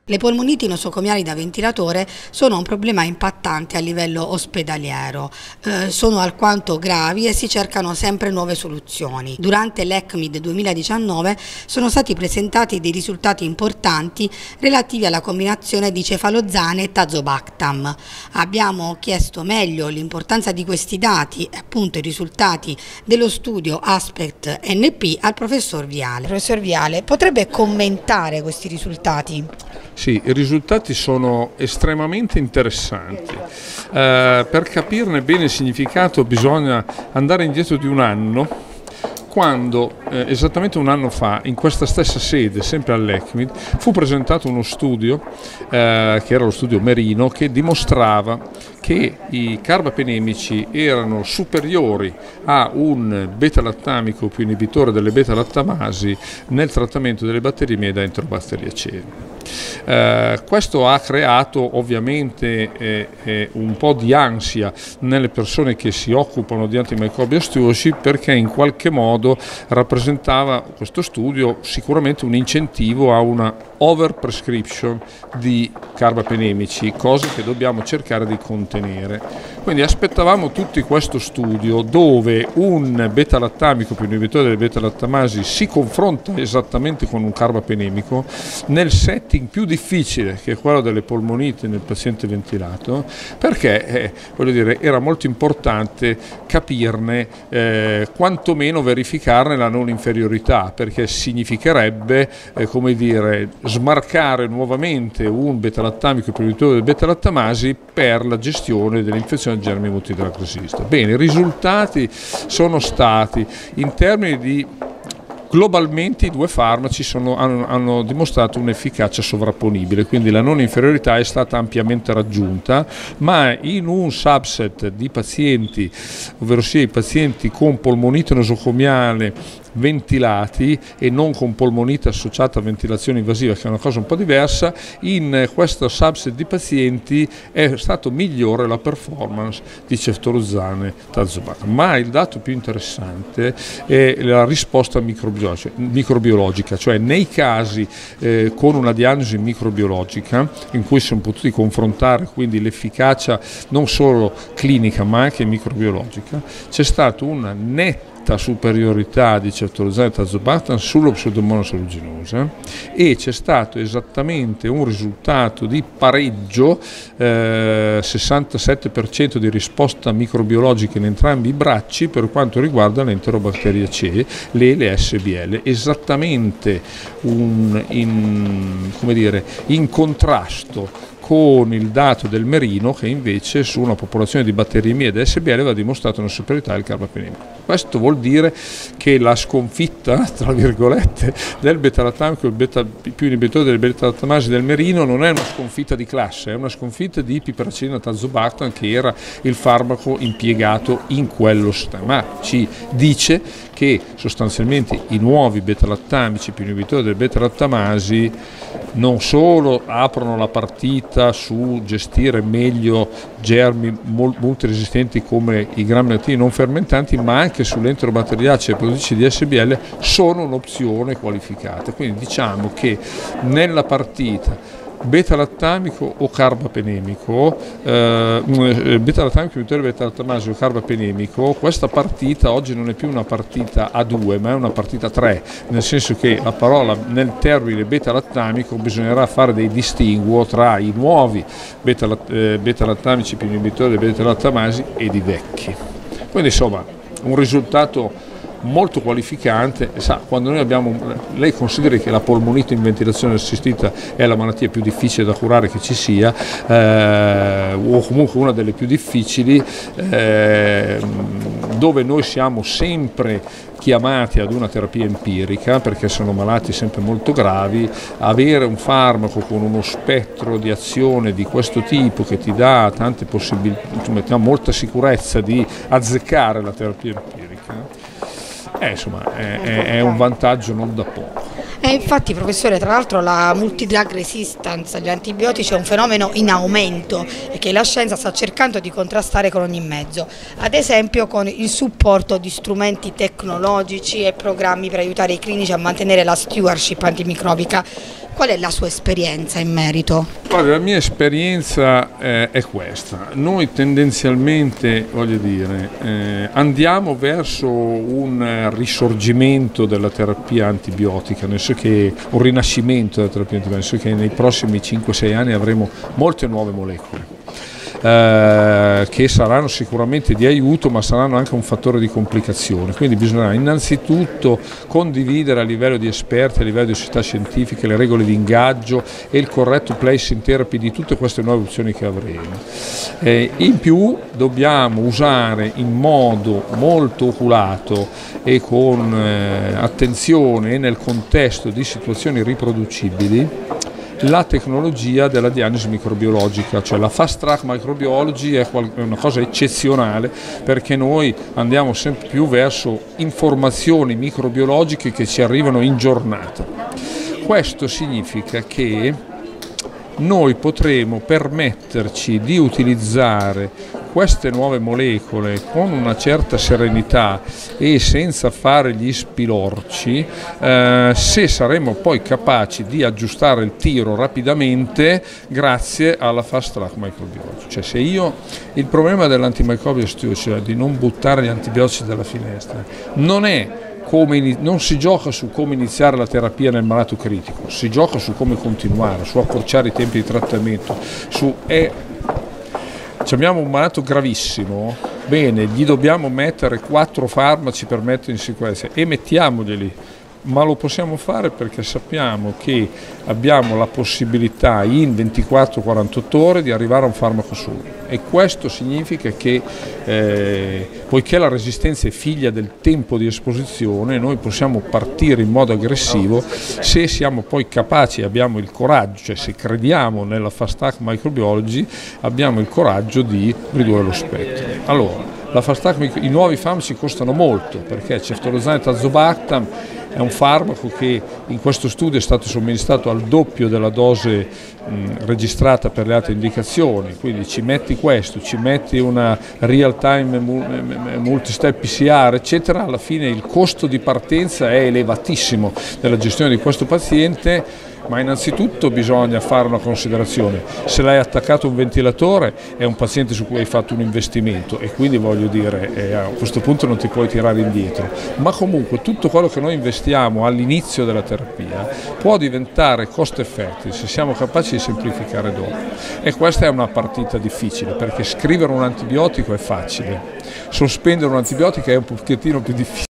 Le polmoniti nosocomiali da ventilatore sono un problema impattante a livello ospedaliero, sono alquanto gravi e si cercano sempre nuove soluzioni. Durante l'ECCMID 2019 sono stati presentati dei risultati importanti relativi alla combinazione di cefalozane e tazobactam. Abbiamo chiesto meglio l'importanza di questi dati e appunto i risultati dello studio Aspect NP al professor Viale. Professor Viale, potrebbe commentare questi risultati? Sì, i risultati sono estremamente interessanti. Per capirne bene il significato bisogna andare indietro di un anno, quando esattamente un anno fa, in questa stessa sede, sempre all'ECCMID, fu presentato uno studio, che era lo studio Merino, che dimostrava che i carbapenemici erano superiori a un beta-lattamico più inibitore delle beta-lattamasi nel trattamento delle batteriemie da enterobatteriacee. Questo ha creato ovviamente un po' di ansia nelle persone che si occupano di antimicrobial stewardship, perché in qualche modo rappresentava questo studio sicuramente un incentivo a una overprescription di carbapenemici, cosa che dobbiamo cercare di contenere. Quindi aspettavamo tutti questo studio dove un beta-lattamico più inibitore delle beta-lattamasi si confronta esattamente con un carbapenemico nel setting più difficile, che è quello delle polmoniti nel paziente ventilato, perché voglio dire, era molto importante capirne, quantomeno verificarne la non inferiorità, perché significherebbe come dire, smarcare nuovamente un beta-lattamico più inibitore delle beta-lattamasi per la gestione dell'infezione a germi multidrug-resistant. Bene, i risultati sono stati in termini di globalmente i due farmaci hanno dimostrato un'efficacia sovrapponibile, quindi la non inferiorità è stata ampiamente raggiunta, ma in un subset di pazienti, ovvero sia i pazienti con polmonite nosocomiale ventilati e non con polmonite associata a ventilazione invasiva, che è una cosa un po' diversa, in questo subset di pazienti è stato migliore la performance di ceftorozane tazobactam. Ma il dato più interessante è la risposta microbiologica, cioè nei casi con una diagnosi microbiologica in cui siamo potuti confrontare quindi l'efficacia non solo clinica ma anche microbiologica, c'è stata una netta superiorità di ceftorozane tazobactam sullo Pseudomonas aeruginosa e c'è stato esattamente un risultato di pareggio, 67% di risposta microbiologica in entrambi i bracci per quanto riguarda l'enterobacteriacee, le SBL, esattamente in contrasto con il dato del Merino, che invece su una popolazione di batteriemie ed SBL aveva dimostrato una superiorità del carbapenemico. Questo vuol dire che la sconfitta, tra virgolette, del beta-lattamico, il più inibitore delle beta-lattamasi del Merino, non è una sconfitta di classe, è una sconfitta di piperacillina tazobactam, che era il farmaco impiegato in quello sistema. Ci dice che sostanzialmente i nuovi beta-lattamici più inibitori delle beta-lattamasi non solo aprono la partita su gestire meglio germi multiresistenti come i gram negativi non fermentanti, ma anche sull'enterobatteriacee produttrici di SBL sono un'opzione qualificata. Quindi diciamo che nella partita beta-lattamico o carbapenemico, beta-lattamico inibitore beta-lattamasi o carbapenemico, questa partita oggi non è più una partita a due, ma è una partita a tre, nel senso che la parola nel termine beta-lattamico bisognerà fare dei distinguo tra i nuovi beta-lattamici più inibitori delle beta-lattamasi ed i vecchi. Quindi insomma un risultato molto qualificante. Quando noi abbiamo, lei consideri che la polmonite in ventilazione assistita è la malattia più difficile da curare che ci sia, o comunque una delle più difficili, dove noi siamo sempre chiamati ad una terapia empirica perché sono malati sempre molto gravi. Avere un farmaco con uno spettro di azione di questo tipo che ti dà tante possibilità, ti dà molta sicurezza di azzeccare la terapia empirica, insomma, è un vantaggio non da poco. Infatti, professore, tra l'altro la multidrug resistance agli antibiotici è un fenomeno in aumento e che la scienza sta cercando di contrastare con ogni mezzo, ad esempio con il supporto di strumenti tecnologici e programmi per aiutare i clinici a mantenere la stewardship antimicrobica. Qual è la sua esperienza in merito? Guarda, la mia esperienza è questa. Noi tendenzialmente, voglio dire, andiamo verso un risorgimento della terapia antibiotica, nel senso che un rinascimento della terapia antibiotica, nel senso che nei prossimi 5-6 anni avremo molte nuove molecole. Che saranno sicuramente di aiuto, ma saranno anche un fattore di complicazione, quindi bisognerà innanzitutto condividere a livello di esperti, a livello di società scientifiche, le regole di ingaggio e il corretto place in therapy di tutte queste nuove opzioni che avremo. In più dobbiamo usare in modo molto oculato e con attenzione nel contesto di situazioni riproducibili la tecnologia della diagnosi microbiologica, cioè la fast track microbiology è una cosa eccezionale, perché noi andiamo sempre più verso informazioni microbiologiche che ci arrivano in giornata. Questo significa che noi potremo permetterci di utilizzare queste nuove molecole con una certa serenità e senza fare gli spilorci, se saremo poi capaci di aggiustare il tiro rapidamente grazie alla fast track microbiology. Cioè, se il problema dell'antimicrobial stewardship, cioè di non buttare gli antibiotici dalla finestra, non si gioca su come iniziare la terapia nel malato critico, si gioca su come continuare, su accorciare i tempi di trattamento, abbiamo un malato gravissimo, bene, gli dobbiamo mettere 4 farmaci per mettere in sicurezza e mettiamoglieli, ma lo possiamo fare perché sappiamo che abbiamo la possibilità in 24-48 ore di arrivare a un farmaco solo, e questo significa che poiché la resistenza è figlia del tempo di esposizione, noi possiamo partire in modo aggressivo se siamo poi capaci, abbiamo il coraggio, cioè se crediamo nella fast track microbiology abbiamo il coraggio di ridurre lo spettro. Allora, i nuovi farmaci costano molto, perché ceftriaxone e tazobactam è un farmaco che in questo studio è stato somministrato al doppio della dose registrata per le altre indicazioni, quindi ci metti questo, ci metti una real time multistep PCR eccetera, alla fine il costo di partenza è elevatissimo della gestione di questo paziente. Ma innanzitutto bisogna fare una considerazione: se l'hai attaccato a un ventilatore è un paziente su cui hai fatto un investimento, e quindi voglio dire a questo punto non ti puoi tirare indietro, ma comunque tutto quello che noi investiamo all'inizio della terapia può diventare cost effective se siamo capaci di semplificare dopo, e questa è una partita difficile, perché scrivere un antibiotico è facile, sospendere un antibiotico è un pochettino più difficile.